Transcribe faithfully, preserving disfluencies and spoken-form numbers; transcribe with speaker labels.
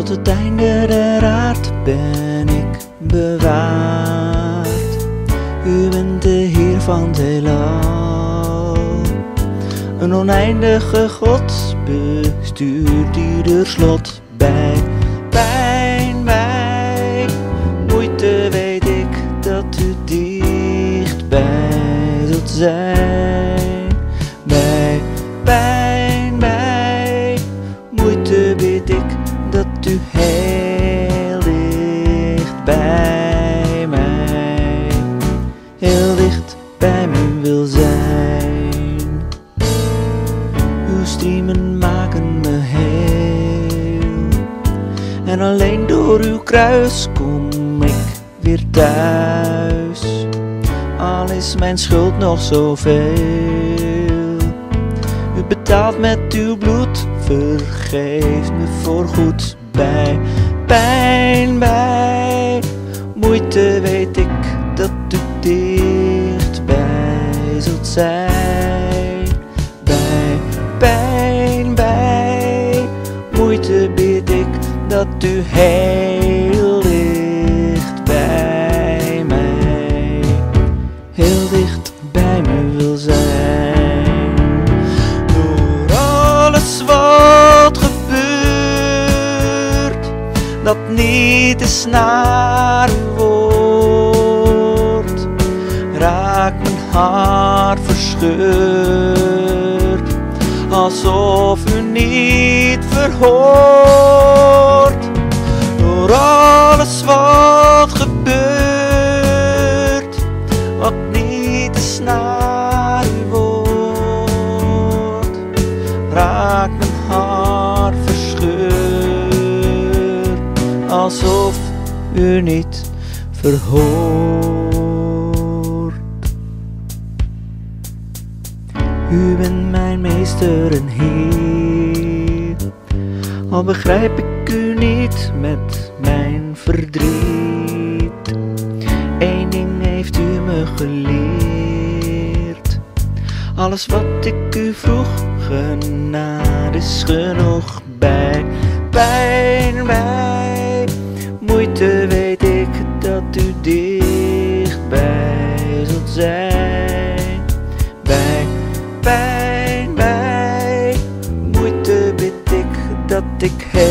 Speaker 1: tot het einde der aard ben ik bewaard. U bent de Heer van het heelal, een oneindige God bestuurt ieder slot. Bij pijn, bij moeite weet ik dat u dichtbij zult zijn. Bij pijn, bij moeite weet ik dat u heel dicht bij mij, heel dicht bij me wil zijn. Uw striemen maken me heel, en alleen door uw kruis kom ik weer thuis. Al is mijn schuld nog zoveel, u betaalt met uw bloed, vergeeft me voorgoed. Bij pijn, bij moeite weet ik dat u dichtbij zult zijn. Bij pijn, bij moeite bid ik dat u heel dicht bij mij, heel dicht bij me wil zijn. Door alles wat gebeurt, dat niet is naar uw woord, raakt mijn hart verscheurd, alsof u niet verhoort. Door alles wat gebeurt, wat niet is naar uw woord, raakt mijn hart verscheurd, alsof u niet verhoort. U bent mijn meester en Heer, al begrijp ik u niet met mijn verdriet. Eén ding heeft u me geleerd, alles wat ik u vroeg, genade is genoeg. Bij pijn, bij moeite weet ik dat u dichtbij zult zijn. Bij pijn, bij moeite bid ik dat ik